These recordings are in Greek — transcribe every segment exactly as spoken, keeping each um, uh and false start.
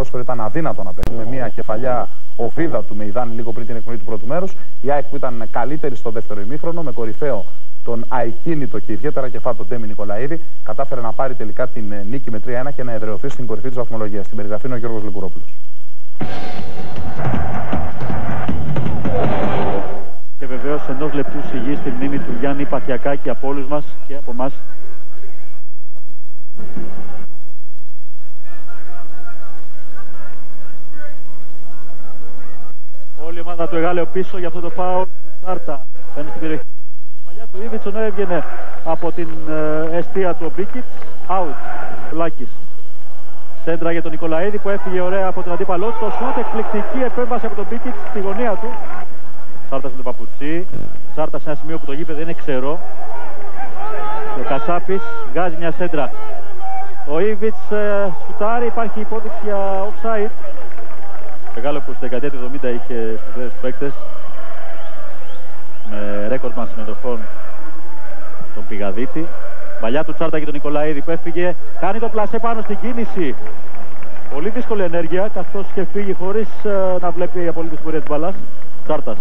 ποδόσφαιρο ήταν αδύνατο να παίξει με μια κεφαλιά οβίδα του Μεϊδάνη λίγο πριν την εκπνοή του πρώτου μέρους. Η ΑΕΚ που ήταν καλύτερη στο δεύτερο ημίχρονο, με κορυφαίο τον αικίνητο και ιδιαίτερα κεφά τον Ντέμι Νικολαίδη, κατάφερε να πάρει τελικά την νίκη με τρία ένα και να εδραιωθεί στην κορυφή της βαθμολογίας. Στην περιγραφή είναι ο Γιώργος Λιγκουρόπουλος. Και βεβαίως ενός λεπτού σιγή στη μνήμη του Γιάννη Παθιακάκη από όλους μας και από εμάς. Όλη η ομάδα του Εγάλεο πίσω για αυτό το φάουλ του Σάρτα. Παίρνει στην περιοχή του. Η παλιά του Ήβιτς, ενώ έβγαινε από την ε, αιστεία του Μπίκιτς. Out. Λάκης. Σέντρα για τον Νικολαίδη που έφυγε ωραία από τον αντίπαλό του. Το σούτ, εκπληκτική επέμβαση από τον Μπίκιτς στη γωνία του. Σάρτας με τον Παπουτσί. Σάρτας σε ένα σημείο που το γήπεδο είναι ξερό. Ο Κασάπης βγάζει μια σέντρα. Ο Ήβιτς ε, σουτάρει, υπάρχει υπόδειξη για offside. Μεγάλο που στη δεκαετία του εβδομήντα είχε σπουδαίους παίκτες με ρέκορντμαν συμμετοχών τον Πηγαδίτη. Παλιά του Τσάρτα και τον Νικολαίδη που έφυγε, κάνει το πλασέ πάνω στην κίνηση. Πολύ δύσκολη ενέργεια καθώς και φύγει χωρίς ε, να βλέπει απολύτως πορεία της μπαλάς. Τσάρτας.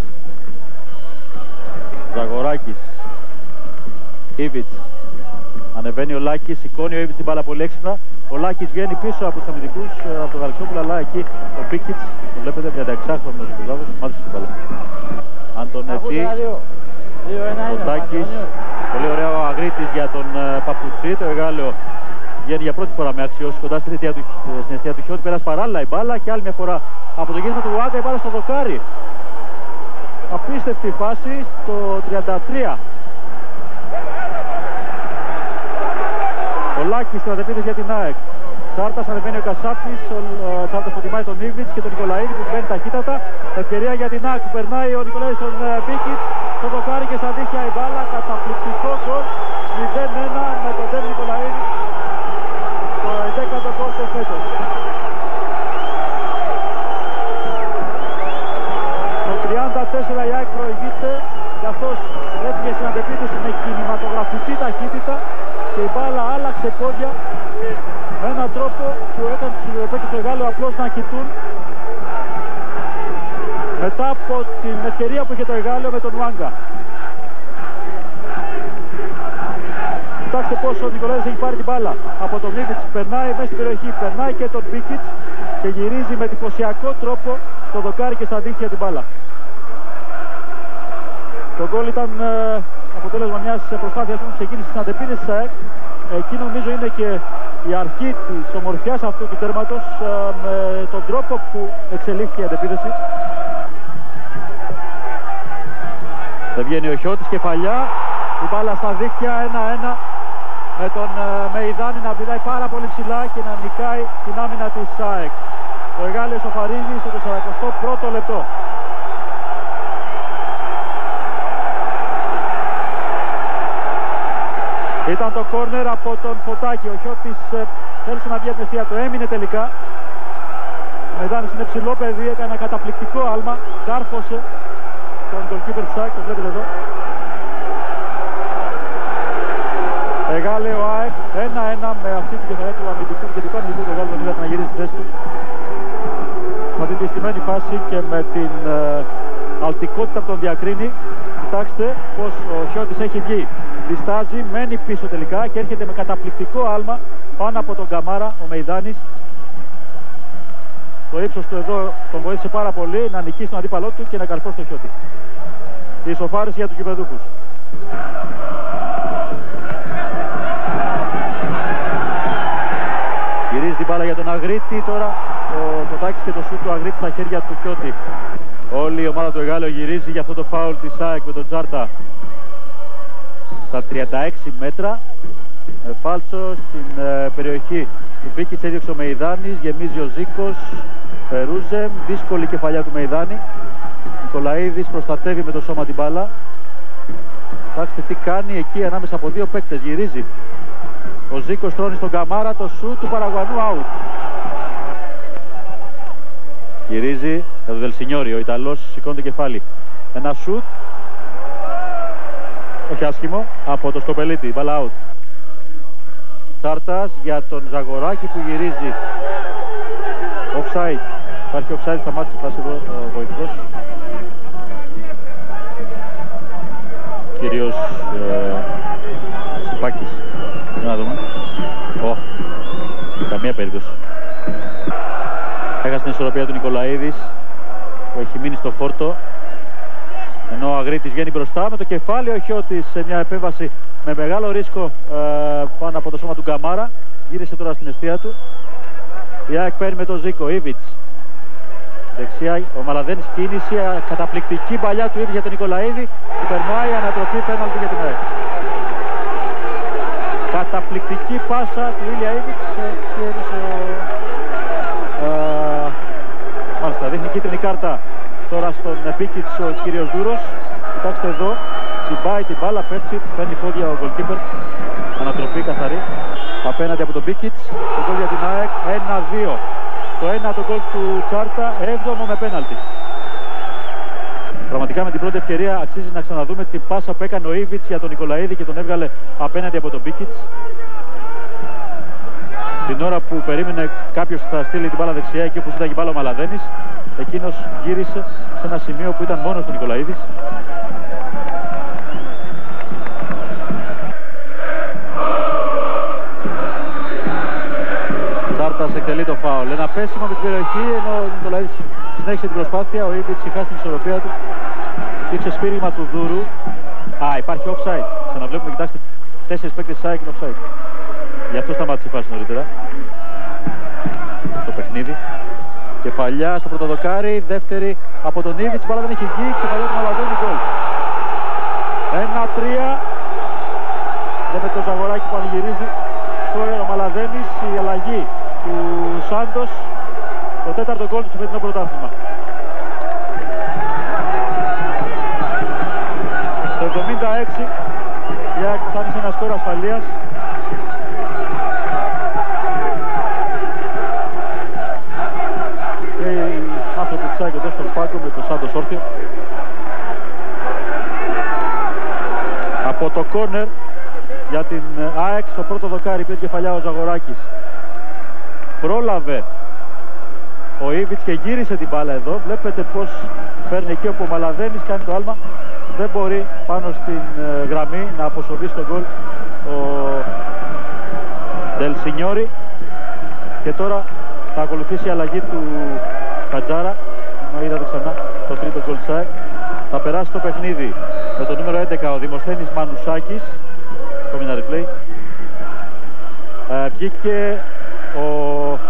Ζαγοράκης. Ήβιτς. Ανεβαίνει ο Λάκης, σηκώνει ο Ήβιτς την μπάλα πολύ έξυπνα. Ο Λάκης βγαίνει πίσω από τους αμυντικούς, από τον Γαλαξόπουλο, αλλά εκεί ο Πίκιτς, το βλέπετε, τριάντα έξι χρονος Κουζάβος, μάλιστα την μπάλα. Αντωνετή, ο Τάκης, πολύ ωραίο ο Αγρίτης για τον uh, Παπουτσί, το Εγάλεο βγαίνει για πρώτη φορά με αξιώσεις κοντά στην αιστεία του, στην αιστεία του Χιώτη, πέρασε παράλληλα η μπάλα και άλλη μια φορά από το γύρισμα του Ουάγκα η μπάλα στο δοκάρι. Απίστευτη φάση στο τριάντα τρία. Ο Λάκης στην αντεπίθεση για την ΑΕΚ. Τσάρτας, ανεβαίνει ο Κασάπης, ο Τσάρτας προτιμάει τον Ήβιτς και τον Νικολαίδη που μπαίνει ταχύτατα. Ευκαιρία για την ΑΕΚ που περνάει ο Νικολαίδης στον Μπίκιτς. Το δοκάρι και στα δίχτυα η μπάλα, καταπληκτικό γκολ. μηδέν ένα με τον Ντέμι Νικολαίδη. Το δέκατο γκολ του φέτος. Το τριάντα τέσσερα η ΑΕΚ προηγείται καθώς έφυγε στην αντεπίθεση με κινηματογραφική ταχύτητα και η μπάλα άλλαξε πόδια με έναν τρόπο που έκανε τους παίκτες του Εγάλεου απλώς να κοιτούν μετά από την ευκαιρία που είχε το Εγάλεο με τον Ουάγκα. Κοιτάξτε πόσο ο Νικολαίδης έχει πάρει την μπάλα από τον Ήβιτς, περνάει μέσα στην περιοχή, περνάει και τον Μπίκιτς και γυρίζει με εντυπωσιακό τρόπο το δοκάρι και στα δίχτυα την μπάλα. Το γκολ ήταν ε, αποτέλεσμα μιας προσπάθειας που ξεκίνησε στην αντεπίθεση της ΑΕΚ. Εκεί νομίζω είναι και η αρχή της ομορφιάς αυτού του τέρματος ε, με τον τρόπο που εξελίχθηκε η αντεπίθεση. Δεν βγαίνει ο Χιώτης, κεφαλιά, η μπάλα στα δίχτυα, ένα ένα με τον ε, Μεϊδάνη να πηδάει πάρα πολύ ψηλά και να νικάει την άμυνα της ΑΕΚ. Το Εγάλεο σοφαρίζει στο σαρανταοστό πρώτο λεπτό. Ήταν το κόρνερ από τον Φωτάκη. Ο Χιώτης ε, θέλησε να βγει από την αιστεία του, έμεινε τελικά. Ο Μεϊδάνης είναι ψηλό παιδί, έκανε ένα καταπληκτικό άλμα. Κάρφωσε τον goalkeeper της ΑΕΚ, το βλέπετε εδώ. Εγάλεο ΑΕΚ, ένα ένα με αυτή την κεφαλιά του αμυντικού και δικού αμυντικού του Εγάλεο δεν είδατε να γυρίσει στη θέση του. Σε αυτή τη στημένη φάση και με την ε, αλτικότητα που τον διακρίνει. Κοιτάξτε πως ο Χιώτης έχει βγει. Διστάζει, μένει πίσω τελικά και έρχεται με καταπληκτικό άλμα πάνω από τον Καμάρα, ο Μεϊδάνης. Το ύψος του εδώ τον βοήθησε πάρα πολύ να νικήσει τον αντίπαλό του και να καρφώσει τον Χιώτη. Η ισοφάριση για τους γηπεδούχους. Γυρίζει την μπάλα για τον Αγρίτη, τώρα ο Κοτάκης και το σούτ του Αγρίτη στα χέρια του Χιώτη. Όλη η ομάδα του Εγάλεο γυρίζει για αυτό το φάουλ της ΑΕΚ με τον Τσάρτα. Στα τριάντα έξι μέτρα, με φάλτσο στην ε, περιοχή του Μπίκιτς, έδιωξε ο Μεϊδάνης, γεμίζει ο Ζήκος, Περούζεμ, δύσκολη κεφαλιά του Μεϊδάνη. Νικολαίδης προστατεύει με το σώμα την μπάλα. Κοιτάξτε τι κάνει εκεί ανάμεσα από δύο παίκτες, γυρίζει. Ο Ζήκος τρώνει στον Καμάρα, το σούτ του Παραγουανού, out. Γυρίζει για τον Δελσινιόρι, ο Ιταλός σηκώνει το κεφάλι. Ένα σούτ, όχι άσχημο, από το Σκοπελίτη, μπάλα out. Τσάρτας για τον Ζαγοράκη που γυρίζει Offside. Υπάρχει offside, σταμάτησε φάση εδώ ο βοηθός. Κύριος ε, Σιπάκης. Να δούμε. Ω, καμία περίπτωση. Έχασε την ισορροπία του Νικολαίδης που έχει μείνει στο φόρτο. Ενώ ο Αγρίτης βγαίνει μπροστά με το κεφάλι ο Χιώτης σε μια επέμβαση με μεγάλο ρίσκο ε, πάνω από το σώμα του Γκαμάρα. Γύρισε τώρα στην αιστεία του. Η ΑΕΚ παίρνει με τον Ζήκο. Ήβιτς. Δεξιά ο Μαλαδένης, κίνηση, καταπληκτική παλιά του Ήβιτς για τον Νικολαίδη. Που περνάει, ανατροπή, πέναλτι για την ΑΕΚ. Καταπληκτική πάσα του Ήλια Ήβιτς και έδωσε ο... Ε, μάλιστα, δείχνει κίτρινη κάρτα τώρα στον Μπίκιτς ο κύριος Δούρος. Κοιτάξτε εδώ, τσιμπάει την μπάλα, πέφτει, παίρνει πόδια ο goalkeeper. Ανατροπή καθαρή απέναντι από τον Μπίκιτς. Το γκολ για την ΑΕΚ, ένα δύο. Το ένα το γκολ του Τσάρτα, έβδομο με πέναλτι. Πραγματικά με την πρώτη ευκαιρία αξίζει να ξαναδούμε την πάσα που έκανε ο Ήβιτς για τον Νικολαίδη και τον έβγαλε απέναντι από τον Μπίκιτς. Την ώρα που περίμενε κάποιος θα στείλει την μπάλα δεξιά, εκεί όπου ήταν η μπάλα ο Μαλαδένης, εκείνος γύρισε σε ένα σημείο που ήταν μόνος του Νικολαίδης. Τσάρτας εκτελεί το φάουλ. Ένα πέσιμο με την περιοχή, ενώ ο Νικολαίδης συνέχισε την προσπάθεια. Ο Ήβιτς χάσει την ισορροπία του. Υπήρξε σπήριγμα του Δούρου. Α, υπάρχει offside. Ξαναβλέπουμε, κοιτάξτε, τέσσερις παίκτες της ΑΕΚ είναι offside. Γι' αυτό σταμάτησε η φάση νωρίτερα. Στο παιχνίδι. Κεφαλιά στο πρώτο δοκάρι, δεύτερη από τον Ήβιτς. Μπάλα δεν έχει βγει, κεφαλιά του Μαλαδένη, γκολ. ένα τρία. Βλέπετε το Ζαγοράκι που πανηγυρίζει. Τώρα ο Μαλαδένης, η αλλαγή του Σάντος. Το τέταρτο γκολ του στο φετινό πρωτάθλημα. Στο εβδομήντα έξι η ΑΕΚ φτάνει σε ένα σκορ ασφαλείας. Και οι άνθρωποι της ΑΕΚ εδώ στον πάγκο με το Σάντος όρθιο. Από το κόρνερ για την ΑΕΚ στο πρώτο δοκάρι πήρε κεφαλιά ο Ζαγοράκης. Πρόλαβε ο Ήβιτς και γύρισε την μπάλα εδώ. Βλέπετε πως παίρνει εκεί όπου ο Μαλαδένης κάνει το άλμα. Δεν μπορεί πάνω στην ε, γραμμή να αποσοβεί στον γκολ ο Ντελσινιόρι. Και τώρα θα ακολουθήσει η αλλαγή του Κατζάρα. Ενώ είδατε ξανά το τρίτο γκολ της ΑΕΚ. Θα περάσει το παιχνίδι με το νούμερο έντεκα ο Δημοσθένης Μανουσάκης. Κόμινα replay. Ε, βγήκε ο